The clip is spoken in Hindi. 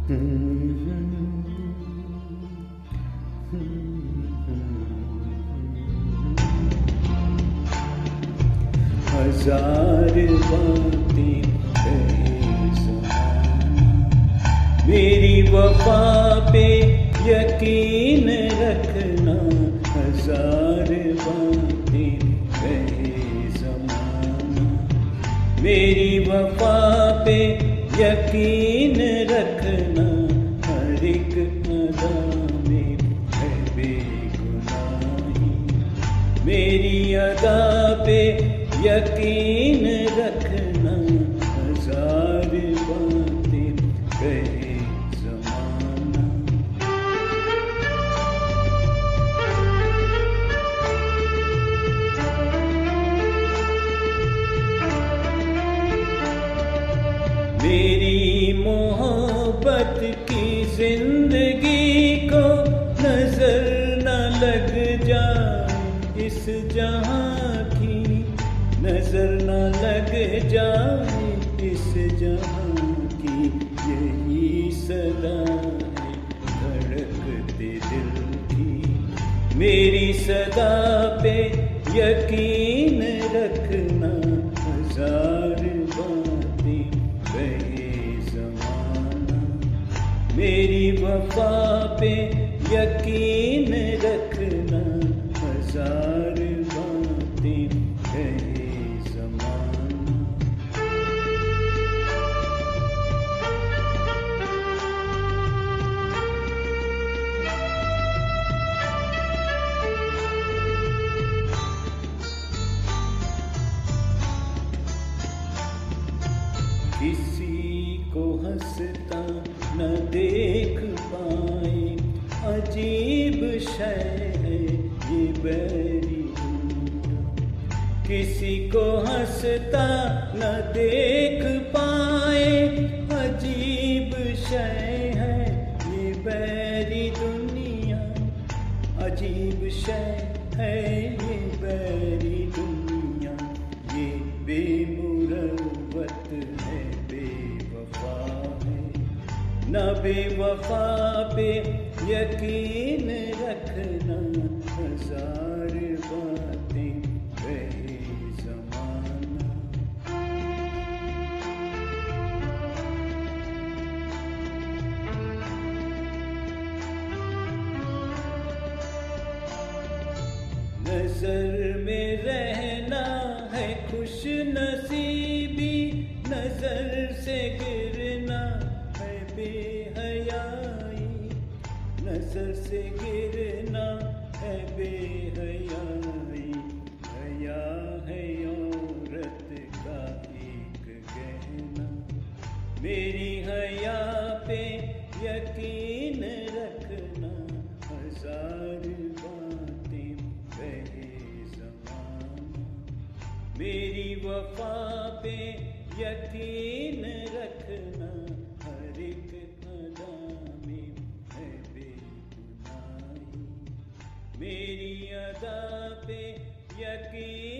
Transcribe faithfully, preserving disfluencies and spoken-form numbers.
हजार बातें कहे ज़माना, मेरी वफा पे यकीन रखना। हजार बातें कहे ज़माना, मेरी वफा पे यकीन रखना। हर एक अदा में है बेगुनाही, मेरी अदा पे यकीन रखना। हजार बातें कहे ज़माना, मेरी मोहब्बत की जिंदगी को नजर न लग जाए इस जहां की, नजर न लग जाए इस जहां की। यही सदा है धड़कते दिल की, मेरी सदा पे यकीन रखना। हजार बातें कहे ज़माना, मेरी वफा पे यकीन रखना। हजार बातें कहे ज़माना, किसी को हंसता न देख पाए, अजीब शय है ये बैरी दुनिया। किसी को हंसता न देख पाए, अजीब शय है ये बैरी दुनिया। अजीब शय है ये बैरी दुनिया, ये बेमुरवत है, बेवफा है। न बेवफा पे यकीन रखना। हजार बातें कहे ज़माना, नजर में रहना है खुश नसीबी, नजर से गिरना है बेहयाई। नजर से गिरना है बेहयाई, हया है औरत का एक गहना। मेरी हया पे यकीन रखना। हजार बातें कहे ज़माना, मेरी वफा पे यकीन रखना। हर एक अदा में है बेगुनाही, मेरी अदा पे यकीन